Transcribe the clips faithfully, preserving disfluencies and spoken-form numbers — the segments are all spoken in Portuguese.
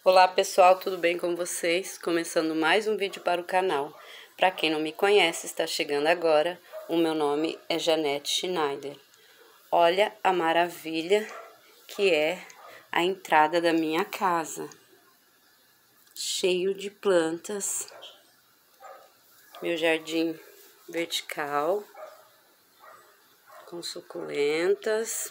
Olá pessoal, tudo bem com vocês? Começando mais um vídeo para o canal. Para quem não me conhece, está chegando agora, o meu nome é Janete Schneider. Olha a maravilha que é a entrada da minha casa. Cheio de plantas, meu jardim vertical, com suculentas,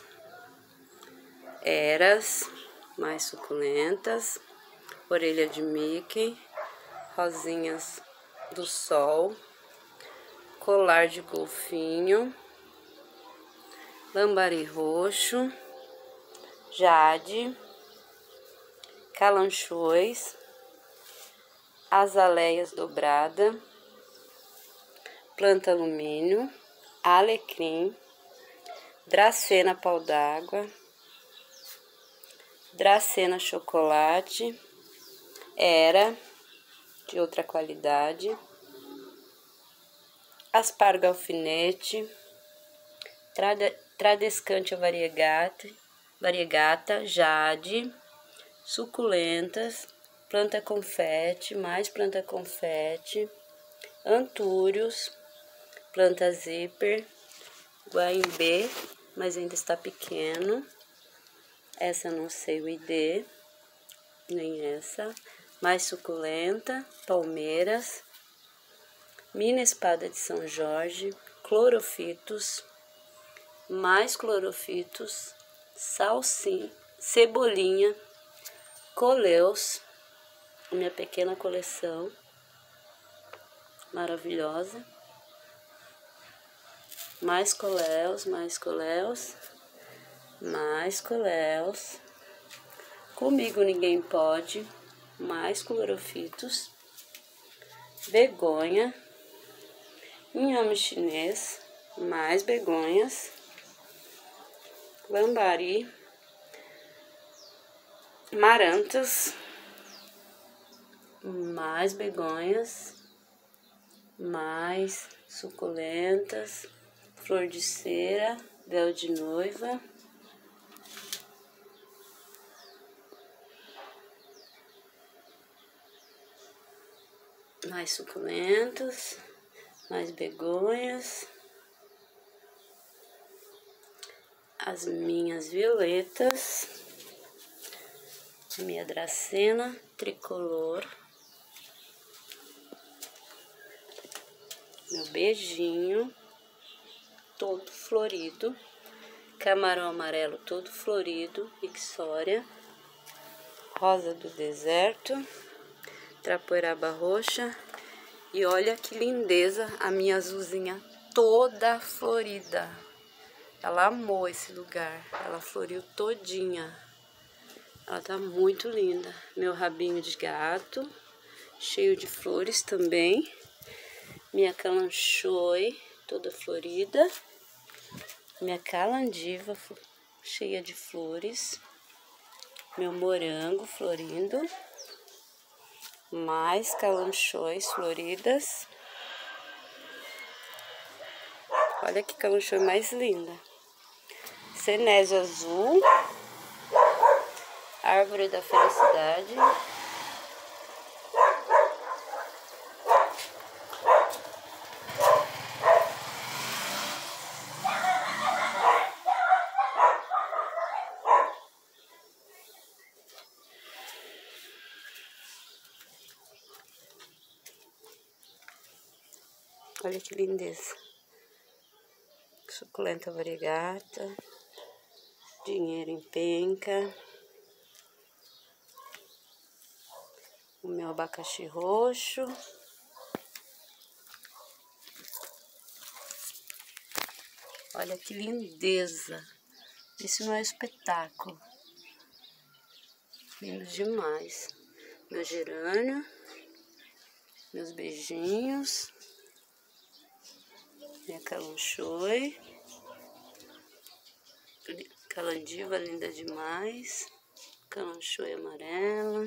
eras mais suculentas, orelha de Mickey, rosinhas do sol, colar de golfinho, lambari roxo, jade, calanchoes, azaleias dobrada, planta alumínio, alecrim, dracena pau d'água, dracena chocolate, era de outra qualidade, aspargo alfinete, trade, tradescante variegata, variegata, jade, suculentas, planta confete, mais planta confete, antúrios, planta zíper, guaimbê, mas ainda está pequeno, essa não sei o I D, nem essa, mais suculenta, palmeiras, mina espada de São Jorge, clorofitos, mais clorofitos, salsim, cebolinha, coleus, minha pequena coleção, maravilhosa, mais coleus, mais coleus, mais coleus, comigo ninguém pode, mais clorofitos, begonha, inhame chinês, mais begonhas, lambari, marantas, mais begonhas, mais suculentas, flor de cera, véu de noiva, mais suculentos, mais begonhas, as minhas violetas, minha dracena tricolor, meu beijinho todo florido, camarão amarelo todo florido, ixória, rosa do deserto, trapoeraba roxa, e olha que lindeza a minha azulzinha toda florida. Ela amou esse lugar, ela floriu todinha. Ela tá muito linda. Meu rabinho de gato, cheio de flores também. Minha calanchoe, toda florida. Minha calandiva, cheia de flores. Meu morango florindo. Mais calanchoes floridas. Olha que calanchoe mais linda. Cenésio azul. Árvore da felicidade. Olha que lindeza. Suculenta variegata. Dinheiro em penca. O meu abacaxi roxo. Olha que lindeza. Isso não é espetáculo. Lindo demais. Meu gerânio. Meus beijinhos. Minha calanchoe. Calandiva linda demais. Calanchoe amarela.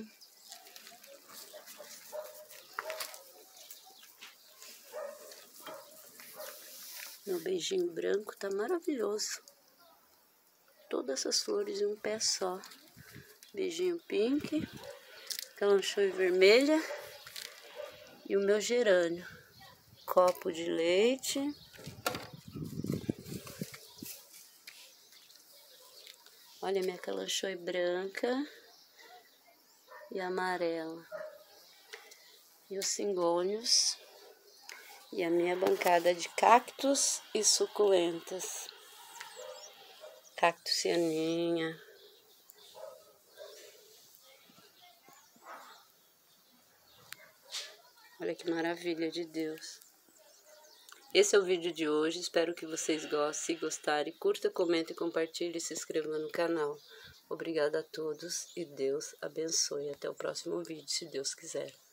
Meu beijinho branco tá maravilhoso. Todas essas flores em um pé só. Beijinho pink. calanchoe vermelha e o meu gerânio. Copo de leite. Olha a minha calanchoe branca e amarela. E os cingônios. E a minha bancada de cactos e suculentas. Cactucianinha. Olha que maravilha de Deus. Esse é o vídeo de hoje. Espero que vocês gostem. Se gostarem, curta, comente, compartilhe e se inscreva no canal. Obrigada a todos e Deus abençoe. Até o próximo vídeo, se Deus quiser.